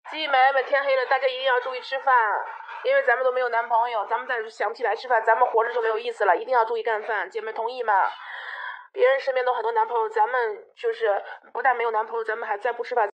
姐妹们，天黑了，大家一定要注意吃饭，因为咱们都没有男朋友，咱们再想不起来吃饭，咱们活着就没有意思了，一定要注意干饭。姐妹同意吗？别人身边都很多男朋友，咱们就是不但没有男朋友，咱们还再不吃饭。